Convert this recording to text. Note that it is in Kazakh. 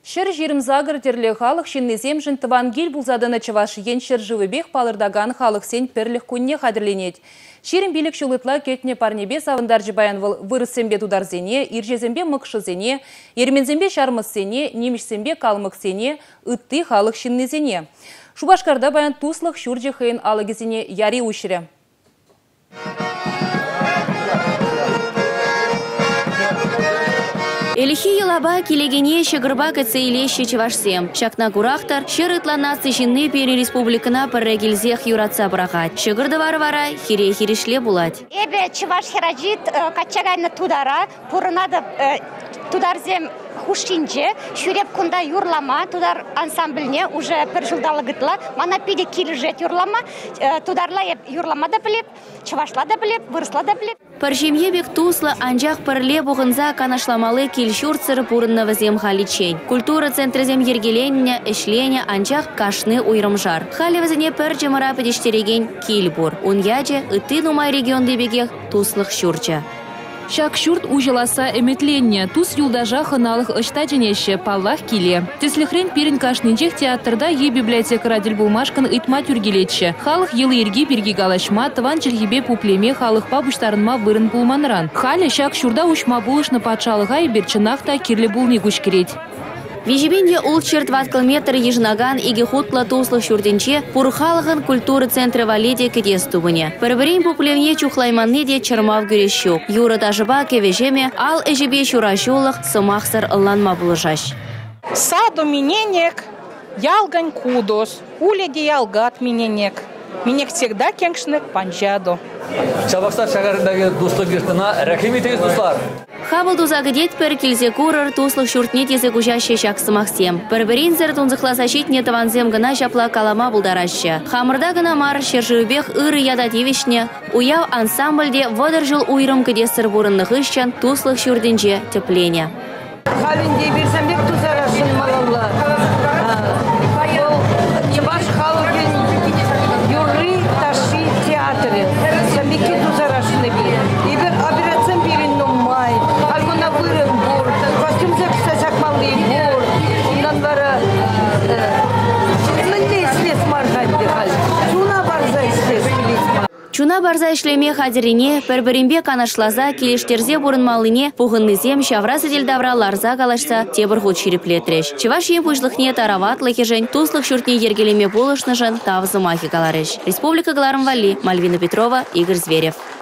Шыр жирім загыр терлі халық шыннезем жынтыван гел бұлзадыны чывашы ен шыр живыбек палырдаган халық сен пірлік күнне қадірленет. Шерім билік шулытла кетне парнебе савындар жібаян вырысембе тударзене, иржезембе мықшызене, ермензембе шармызсене, немішсембе калмықсене, ытты халық шыннезене. Шубашкарда баян туслық шүрже хейн алығызене яри ұшыры. Элихи елаба келегене шыгырба кәтсе илеші чывашсем. Шакна курақтар, шырытлана сышынны пері республикана піррегілзех юратса бұрағат. Шыгырды вары-варай, хире-хирешле булать. Эбе чываш хераджит качагайны тудара, пурынады тударзем хушинче, шүреп кунда юрлама, тудар ансамбльне уже пір жылдалы гытла, мана пиде килжет юрлама, тударла юрлама да білеп, чывашла да білеп, вырысла да білеп. Паржемье бек туслы анжақ пірле бұғынза канашламалы келшурцыры пурынны візем халичень. Культура центрізем ергеленіне, ішлене анжақ кашны уйрымжар. Хали візіне пір жымыра педештереген килбур. Уньяже ыты нумай регионды бегех туслых шурча. Шак шурт ужыласа эметленне, тус юлдажа хыналых ышта женеші, паллах киле. Теслихрен перін кашнынчех театрда е библиотека радил булмашкан ытма тюргелетші. Халық елы ерге берге галашма, тыван челгебе пуплеме халық пабуштарынма вырын булманран. Халі шак шурда ушма булышны патшалыға и берчынақта кирлі булны күшкерет. Вежебенде ул черт ваткалметр ежнаган иге хутла туслых шурденче пурхалыгын культуры центры валеде кедес тубыне. Перберин пуплевне чухлайманны де чармав гүрешук. Юра тажыба кевежеме ал эжебе шурашулых сымахсыр ылланма булыжаш. Саду миненек, ялгань кудос, уледе ялгат миненек. Минек всегда кеңшнек панжаду. Чабақстар шағарындағы достық ертіна рәхиметейіз достар. Хабыл тузагыдет пер килзе курыр туслых шуртне тезе кужаще шак сымахсем. Перберинзер тунзыхласашит не таванзем гына жапла калама булдараща. Хамырда гына мар шержыубех ыры ядатевишне, уяв ансамбльде водержыл уйрым кедесыр бурынных ищан туслых шурденче теплене. Халинде берсембек тузарашын малалла. Чеваш халыгын юры таши театры. Самбеки тузарашыны бир. Ибер абирацем бирин нумай. Алгуна вырын бур. Костюм заксасак малый бур. Ундан бара мынде слез марганды хал. Чуна барза слез килесма. Чуна барза ишлеме хадирине, перберинбе канашлаза, келештерзе бурынмалыне, пуғыннызем шавра сыделдавра ларза галашса, тебір худ шириплетреш. Чеваш ем пушлыхне тараватлыхи жен, туслых шуртне ергелеме булышны жен, тавзы махи галареш. Республика Галарым Вали, Мальвина Петрова, Игорь Зверев.